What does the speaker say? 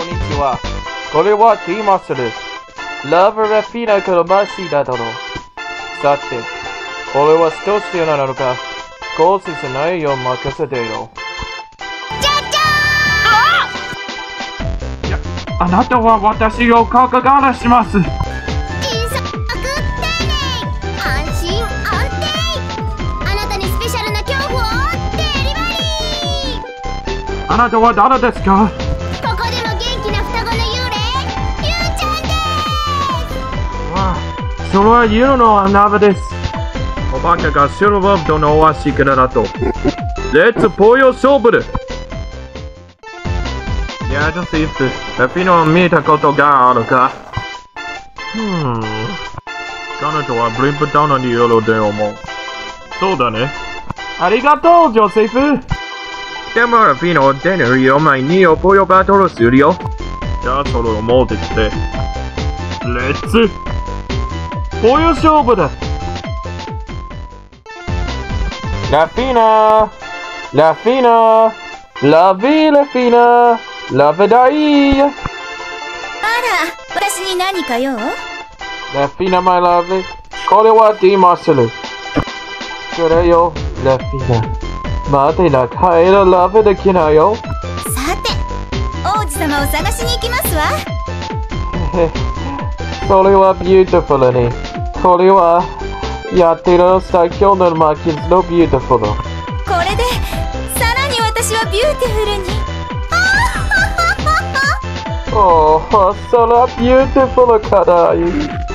こんにちは。これはディマスル。ラブラフィーナからマシだとの。さて、これはどうしてなのか、ご説明を任せてよ。 じゃじゃーん！ あなたは私をかかがします。 安心安定。あなたにスペシャルな恐怖をデリバリー。 あなたは誰ですか？ ここでも元気な双子の幽霊、ゆうちゃんです。 わあ、それはユーの穴場です。お化けがシルバーとのお足からだと。レッツポヨ勝負で。いや、ジョセフ、ラフィーナを見たことがあるか？彼女はブリンプタウンにいるで思う。そうだね。ありがとう、ジョセフ。でもラフィーナは出るよ前にポヨバトルするよ。じゃあそれを持ってきて。レッツポヨ勝負だ。ラフィーナ、ラフィーナ、ラビーラフィーナ、ラベダイ。 あら、私に何か用？ ラフィーナ、マイラブ。これはディマスル。これよ、ラフィーナ。待てな、帰らラブできないよ。 さて、王子様を探しに行きますわ。 それはビューティフルに。これはやってる最強のマーキンズのビューティフル。 これでさらに私はビューティフルに。 おお、それはビューティフルかだい。